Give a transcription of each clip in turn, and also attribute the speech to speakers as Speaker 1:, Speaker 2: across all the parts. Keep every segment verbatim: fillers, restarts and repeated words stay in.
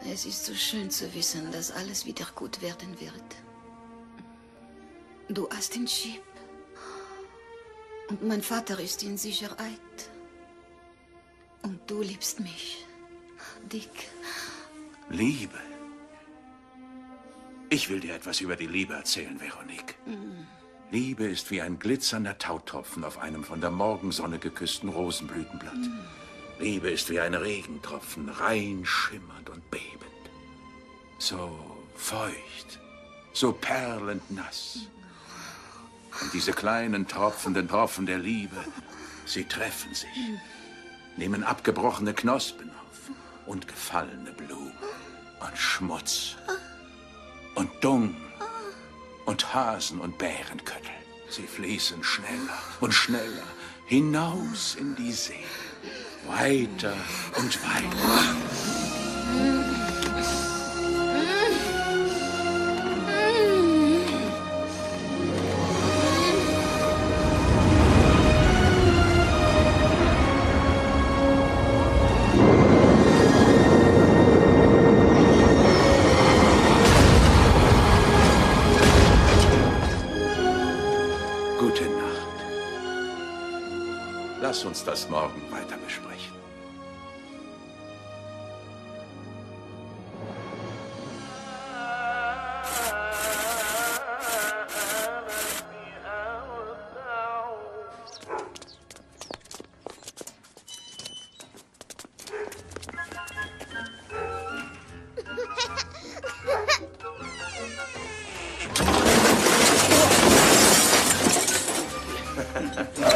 Speaker 1: Es ist so schön zu wissen, dass alles wieder gut werden wird. Du hast den Chip. Und mein Vater ist in Sicherheit. Und du liebst mich, Dick.
Speaker 2: Liebe? Ich will dir etwas über die Liebe erzählen, Veronique.
Speaker 1: Mm.
Speaker 2: Liebe ist wie ein glitzernder Tautropfen auf einem von der Morgensonne geküssten Rosenblütenblatt. Mm. Liebe ist wie ein Regentropfen, rein schimmernd und bebend. So feucht, so perlend nass. Und diese kleinen tropfenden Tropfen der Liebe, sie treffen sich, nehmen abgebrochene Knospen auf und gefallene Blumen und Schmutz und Dung und Hasen und Bärenköttel. Sie fließen schneller und schneller hinaus in die See, weiter und weiter. Gute Nacht. Lass uns das morgen weiter besprechen.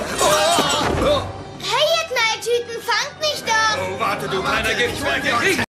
Speaker 3: Hey, ihr Knalltüten, fangt mich doch!
Speaker 4: Oh, warte, du kleiner Giftschwert!